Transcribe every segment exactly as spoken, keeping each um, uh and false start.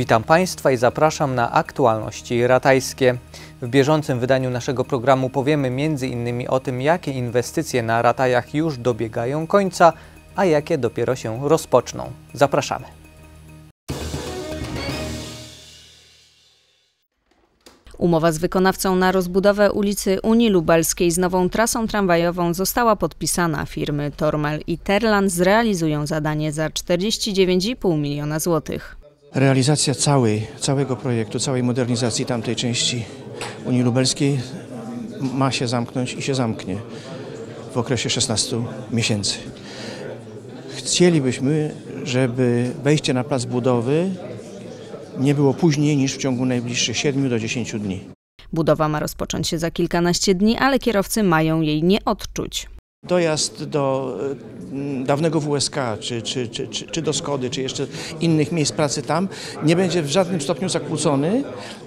Witam Państwa i zapraszam na aktualności ratajskie. W bieżącym wydaniu naszego programu powiemy między innymi o tym, jakie inwestycje na Ratajach już dobiegają końca, a jakie dopiero się rozpoczną. Zapraszamy. Umowa z wykonawcą na rozbudowę ulicy Unii Lubelskiej z nową trasą tramwajową została podpisana. Firmy Tormel i Terland zrealizują zadanie za czterdzieści dziewięć i pół miliona złotych. Realizacja całej, całego projektu, całej modernizacji tamtej części Unii Lubelskiej ma się zamknąć i się zamknie w okresie szesnastu miesięcy. Chcielibyśmy, żeby wejście na plac budowy nie było później niż w ciągu najbliższych siedmiu do dziesięciu dni. Budowa ma rozpocząć się za kilkanaście dni, ale kierowcy mają jej nie odczuć. Dojazd do dawnego W S K, czy, czy, czy, czy do Skody, czy jeszcze innych miejsc pracy tam nie będzie w żadnym stopniu zakłócony,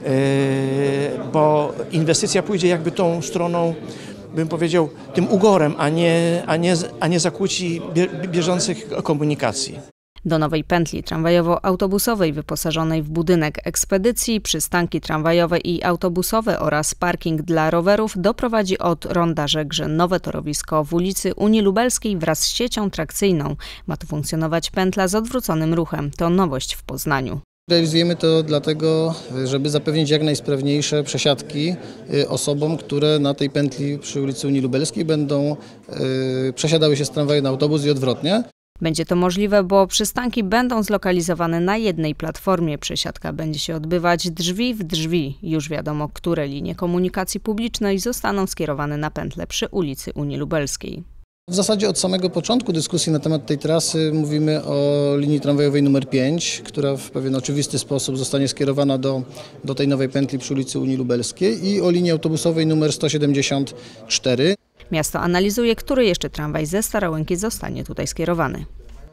bo inwestycja pójdzie jakby tą stroną, bym powiedział, tym ugorem, a nie, a nie, a nie zakłóci bieżących komunikacji. Do nowej pętli tramwajowo-autobusowej wyposażonej w budynek ekspedycji, przystanki tramwajowe i autobusowe oraz parking dla rowerów doprowadzi od ronda Żegrze nowe torowisko w ulicy Unii Lubelskiej wraz z siecią trakcyjną. Ma tu funkcjonować pętla z odwróconym ruchem. To nowość w Poznaniu. Realizujemy to dlatego, żeby zapewnić jak najsprawniejsze przesiadki osobom, które na tej pętli przy ulicy Unii Lubelskiej będą yy, przesiadały się z tramwaju na autobus i odwrotnie. Będzie to możliwe, bo przystanki będą zlokalizowane na jednej platformie. Przesiadka będzie się odbywać drzwi w drzwi. Już wiadomo, które linie komunikacji publicznej zostaną skierowane na pętlę przy ulicy Unii Lubelskiej. W zasadzie od samego początku dyskusji na temat tej trasy mówimy o linii tramwajowej numer pięć, która w pewien oczywisty sposób zostanie skierowana do, do tej nowej pętli przy ulicy Unii Lubelskiej i o linii autobusowej numer sto siedemdziesiąt cztery. Miasto analizuje, który jeszcze tramwaj ze Starołęki zostanie tutaj skierowany.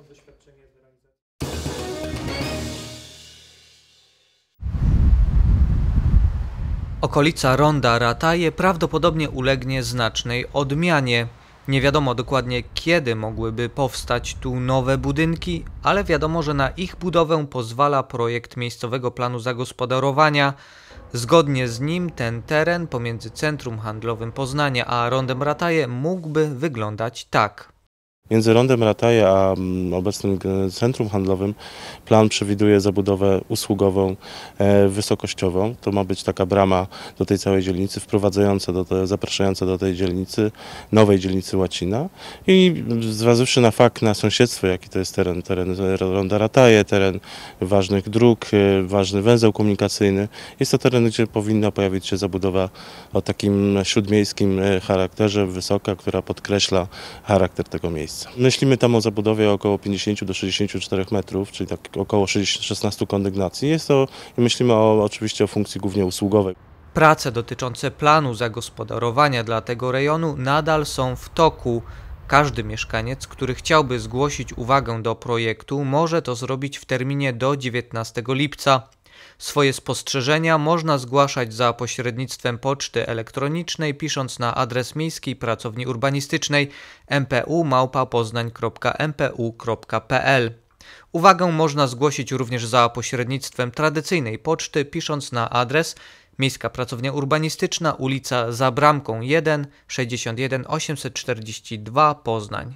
Okolica ronda Rataje prawdopodobnie ulegnie znacznej odmianie. Nie wiadomo dokładnie, kiedy mogłyby powstać tu nowe budynki, ale wiadomo, że na ich budowę pozwala projekt miejscowego planu zagospodarowania. Zgodnie z nim ten teren pomiędzy Centrum Handlowym Poznania a rondem Rataje mógłby wyglądać tak. Między rondem Rataje a obecnym centrum handlowym plan przewiduje zabudowę usługową, e, wysokościową. To ma być taka brama do tej całej dzielnicy, wprowadzająca, do te, zapraszająca do tej dzielnicy, nowej dzielnicy Łacina. I zważywszy na fakt, na sąsiedztwo, jaki to jest teren, teren ronda Rataje, teren ważnych dróg, e, ważny węzeł komunikacyjny, jest to teren, gdzie powinna pojawić się zabudowa o takim śródmiejskim charakterze, wysoka, która podkreśla charakter tego miejsca. Myślimy tam o zabudowie około pięćdziesięciu do sześćdziesięciu czterech metrów, czyli tak około szesnastu kondygnacji. Jest to, myślimy o, oczywiście o funkcji głównie usługowej. Prace dotyczące planu zagospodarowania dla tego rejonu nadal są w toku. Każdy mieszkaniec, który chciałby zgłosić uwagę do projektu, może to zrobić w terminie do dziewiętnastego lipca. Swoje spostrzeżenia można zgłaszać za pośrednictwem poczty elektronicznej, pisząc na adres Miejskiej Pracowni Urbanistycznej m p u małpa poznań kropka m p u kropka p l. Uwagę można zgłosić również za pośrednictwem tradycyjnej poczty, pisząc na adres Miejska Pracownia Urbanistyczna, ulica Za Bramką jeden, sześćdziesiąt jeden osiemset czterdzieści dwa, Poznań.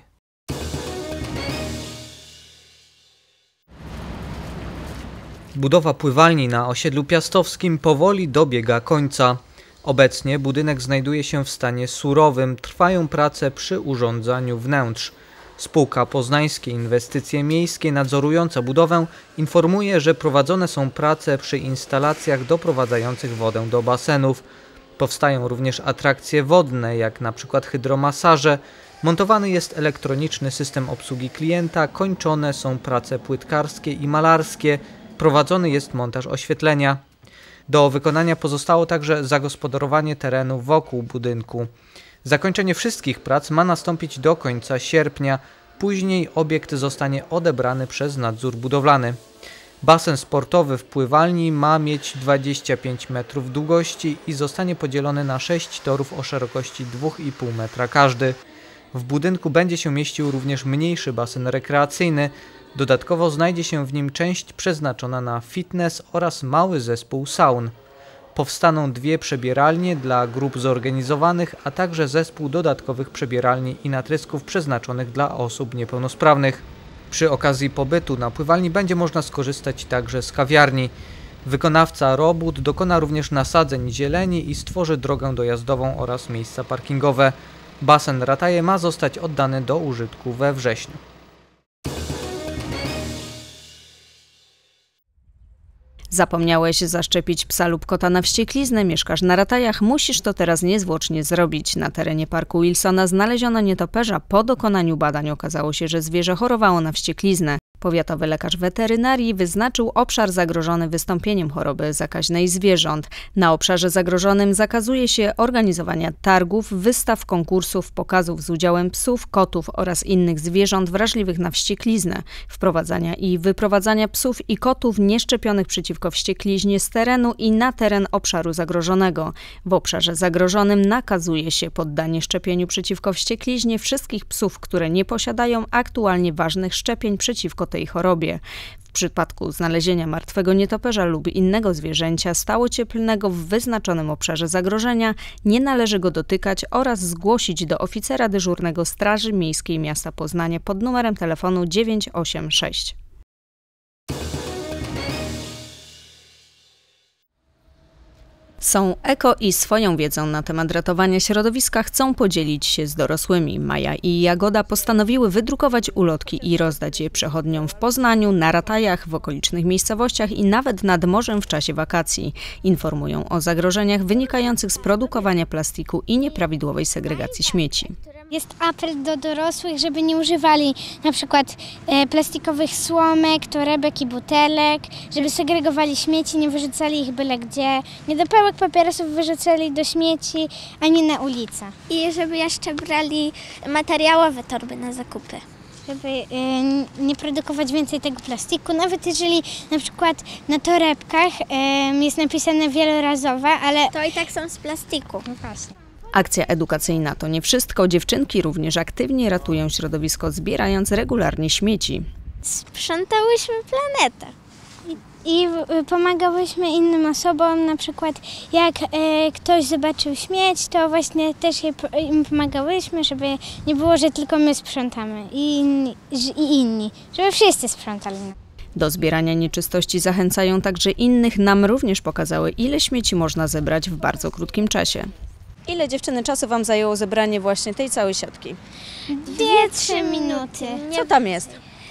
Budowa pływalni na osiedlu piastowskim powoli dobiega końca. Obecnie budynek znajduje się w stanie surowym, trwają prace przy urządzaniu wnętrz. Spółka Poznańskie Inwestycje Miejskie nadzorująca budowę informuje, że prowadzone są prace przy instalacjach doprowadzających wodę do basenów. Powstają również atrakcje wodne, jak na przykład hydromasaże. Montowany jest elektroniczny system obsługi klienta, kończone są prace płytkarskie i malarskie. Prowadzony jest montaż oświetlenia. Do wykonania pozostało także zagospodarowanie terenu wokół budynku. Zakończenie wszystkich prac ma nastąpić do końca sierpnia. Później obiekt zostanie odebrany przez nadzór budowlany. Basen sportowy w pływalni ma mieć dwadzieścia pięć metrów długości i zostanie podzielony na sześć torów o szerokości dwa i pół metra każdy. W budynku będzie się mieścił również mniejszy basen rekreacyjny. Dodatkowo znajdzie się w nim część przeznaczona na fitness oraz mały zespół saun. Powstaną dwie przebieralnie dla grup zorganizowanych, a także zespół dodatkowych przebieralni i natrysków przeznaczonych dla osób niepełnosprawnych. Przy okazji pobytu na pływalni będzie można skorzystać także z kawiarni. Wykonawca robót dokona również nasadzeń zieleni i stworzy drogę dojazdową oraz miejsca parkingowe. Basen Rataje ma zostać oddany do użytku we wrześniu. Zapomniałeś zaszczepić psa lub kota na wściekliznę, mieszkasz na Ratajach, musisz to teraz niezwłocznie zrobić. Na terenie parku Wilsona znaleziono nietoperza. Po dokonaniu badań okazało się, że zwierzę chorowało na wściekliznę. Powiatowy lekarz weterynarii wyznaczył obszar zagrożony wystąpieniem choroby zakaźnej zwierząt. Na obszarze zagrożonym zakazuje się organizowania targów, wystaw, konkursów, pokazów z udziałem psów, kotów oraz innych zwierząt wrażliwych na wściekliznę, wprowadzania i wyprowadzania psów i kotów nieszczepionych przeciwko wściekliźnie z terenu i na teren obszaru zagrożonego. W obszarze zagrożonym nakazuje się poddanie szczepieniu przeciwko wściekliźnie wszystkich psów, które nie posiadają aktualnie ważnych szczepień przeciwko tej chorobie. W przypadku znalezienia martwego nietoperza lub innego zwierzęcia stałocieplnego w wyznaczonym obszarze zagrożenia nie należy go dotykać oraz zgłosić do oficera dyżurnego Straży Miejskiej Miasta Poznania pod numerem telefonu dziewięć osiem sześć. Są eko i swoją wiedzą na temat ratowania środowiska chcą podzielić się z dorosłymi. Maja i Jagoda postanowiły wydrukować ulotki i rozdać je przechodniom w Poznaniu, na Ratajach, w okolicznych miejscowościach i nawet nad morzem w czasie wakacji. Informują o zagrożeniach wynikających z produkowania plastiku i nieprawidłowej segregacji śmieci. Jest apel do dorosłych, żeby nie używali na przykład e, plastikowych słomek, torebek i butelek, żeby segregowali śmieci, nie wyrzucali ich byle gdzie, niedopełek papierosów wyrzucali do śmieci, a nie na ulicę. I żeby jeszcze brali materiałowe torby na zakupy. Żeby e, nie produkować więcej tego plastiku, nawet jeżeli na przykład na torebkach e, jest napisane wielorazowe, ale to i tak są z plastiku. No właśnie. Akcja edukacyjna to nie wszystko. Dziewczynki również aktywnie ratują środowisko, zbierając regularnie śmieci. Sprzątałyśmy planetę. I pomagałyśmy innym osobom, na przykład jak e, ktoś zobaczył śmieć, to właśnie też je, im pomagałyśmy, żeby nie było, że tylko my sprzątamy i inni, i inni żeby wszyscy sprzątali. Do zbierania nieczystości zachęcają także innych. Nam również pokazały, ile śmieci można zebrać w bardzo krótkim czasie. Ile dziewczyny czasu Wam zajęło zebranie właśnie tej całej siatki? Dwie, trzy minuty. Co tam jest?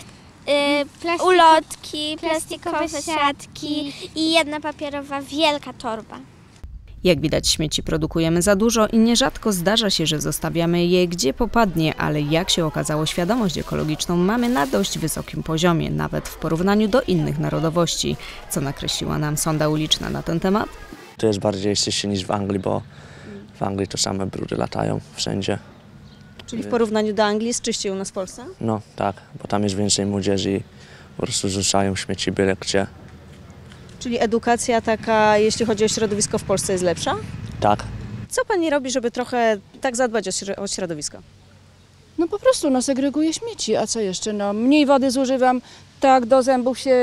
Yy, Plastik, ulotki, plastikowe siatki i jedna papierowa wielka torba. Jak widać, śmieci produkujemy za dużo i nierzadko zdarza się, że zostawiamy je gdzie popadnie, ale jak się okazało, świadomość ekologiczną mamy na dość wysokim poziomie, nawet w porównaniu do innych narodowości. Co nakreśliła nam sonda uliczna na ten temat? To jest bardziej czyście niż w Anglii, bo w Anglii to same brudy latają wszędzie. Czyli w porównaniu do Anglii jest czyściej u nas w Polsce? No tak, bo tam jest więcej młodzieży i po prostu rzucają śmieci byle gdzie. Czyli edukacja taka, jeśli chodzi o środowisko w Polsce, jest lepsza? Tak. Co Pani robi, żeby trochę tak zadbać o, śro- o środowisko? No po prostu no, segreguję śmieci, a co jeszcze? No, mniej wody zużywam, tak, do zębów się,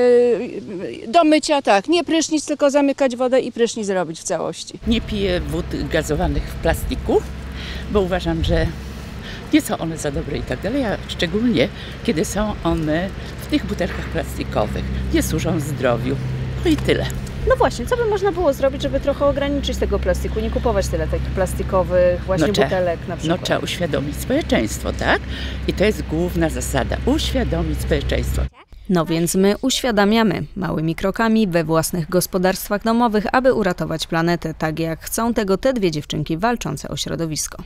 do mycia tak, nie prysznic, tylko zamykać wodę i prysznic zrobić w całości. Nie piję wód gazowanych w plastiku, bo uważam, że nie są one za dobre i tak dalej, a szczególnie kiedy są one w tych butelkach plastikowych, nie służą zdrowiu. No i tyle. No właśnie, co by można było zrobić, żeby trochę ograniczyć tego plastiku, nie kupować tyle takich plastikowych właśnie no, trzeba, butelek na przykład? No trzeba uświadomić społeczeństwo, tak? I to jest główna zasada, uświadomić społeczeństwo. No więc my uświadamiamy małymi krokami we własnych gospodarstwach domowych, aby uratować planetę, tak jak chcą tego te dwie dziewczynki walczące o środowisko.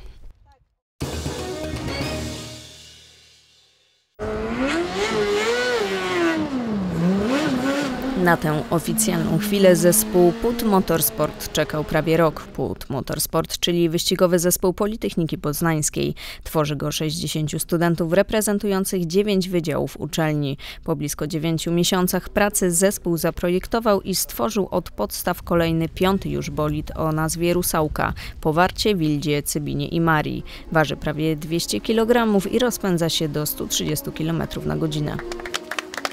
Na tę oficjalną chwilę zespół P U T Motorsport czekał prawie rok. P U T Motorsport, czyli wyścigowy zespół Politechniki Poznańskiej. Tworzy go sześćdziesięciu studentów reprezentujących dziewięć wydziałów uczelni. Po blisko dziewięciu miesiącach pracy zespół zaprojektował i stworzył od podstaw kolejny piąty już bolid o nazwie Rusałka po Warcie, Wildzie, Cybinie i Marii. Waży prawie dwieście kilogramów i rozpędza się do stu trzydziestu kilometrów na godzinę.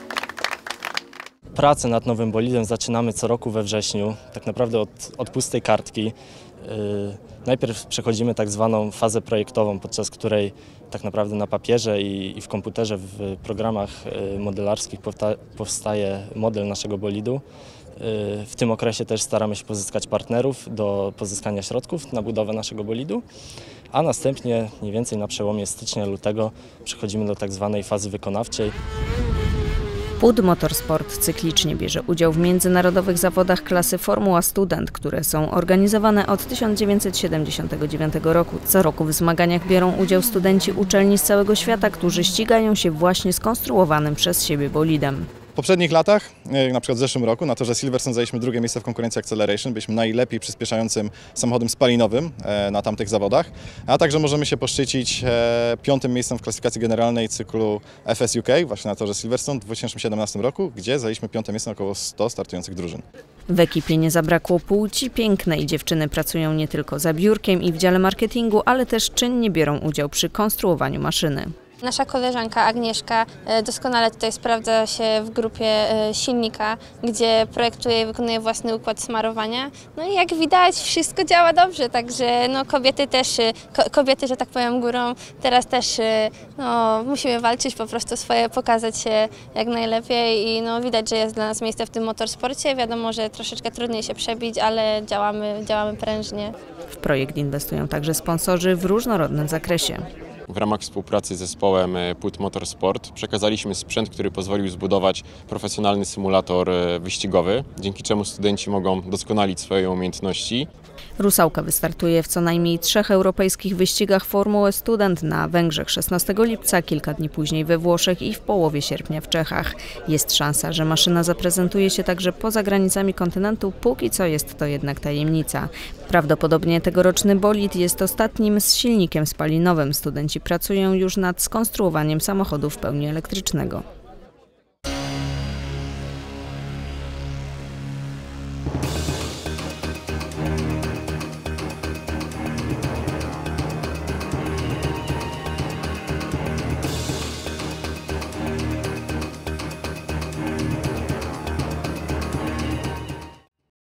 Pracę nad nowym bolidem zaczynamy co roku we wrześniu, tak naprawdę od, od pustej kartki. Yy, najpierw przechodzimy tak zwaną fazę projektową, podczas której tak naprawdę na papierze i, i w komputerze, w programach yy, modelarskich powsta powstaje model naszego bolidu. Yy, w tym okresie też staramy się pozyskać partnerów do pozyskania środków na budowę naszego bolidu, a następnie mniej więcej na przełomie stycznia, lutego przechodzimy do tak zwanej fazy wykonawczej. P U D Motorsport cyklicznie bierze udział w międzynarodowych zawodach klasy Formuła Student, które są organizowane od tysiąc dziewięćset siedemdziesiątego dziewiątego roku. Co roku w zmaganiach biorą udział studenci uczelni z całego świata, którzy ścigają się właśnie skonstruowanym przez siebie bolidem. W poprzednich latach, na przykład w zeszłym roku, na torze Silverstone zajęliśmy drugie miejsce w konkurencji Acceleration. Byliśmy najlepiej przyspieszającym samochodem spalinowym na tamtych zawodach, a także możemy się poszczycić piątym miejscem w klasyfikacji generalnej cyklu F S U K, właśnie na torze Silverstone w dwa tysiące siedemnastym roku, gdzie zajęliśmy piąte miejsce na około stu startujących drużyn. W ekipie nie zabrakło płci pięknej. Dziewczyny pracują nie tylko za biurkiem i w dziale marketingu, ale też czynnie biorą udział przy konstruowaniu maszyny. Nasza koleżanka Agnieszka doskonale tutaj sprawdza się w grupie silnika, gdzie projektuje i wykonuje własny układ smarowania. No i jak widać, wszystko działa dobrze, także no kobiety też, kobiety, że tak powiem, górą, teraz też no, musimy walczyć, po prostu swoje, pokazać się jak najlepiej i no, widać, że jest dla nas miejsce w tym motorsporcie. Wiadomo, że troszeczkę trudniej się przebić, ale działamy, działamy prężnie. W projekt inwestują także sponsorzy w różnorodnym zakresie. W ramach współpracy z zespołem P U D Motorsport przekazaliśmy sprzęt, który pozwolił zbudować profesjonalny symulator wyścigowy, dzięki czemu studenci mogą doskonalić swoje umiejętności. Rusałka wystartuje w co najmniej trzech europejskich wyścigach Formuły Student na Węgrzech szesnastego lipca, kilka dni później we Włoszech i w połowie sierpnia w Czechach. Jest szansa, że maszyna zaprezentuje się także poza granicami kontynentu, póki co jest to jednak tajemnica. Prawdopodobnie tegoroczny bolid jest ostatnim z silnikiem spalinowym. Studenci pracują już nad skonstruowaniem samochodu w pełni elektrycznego.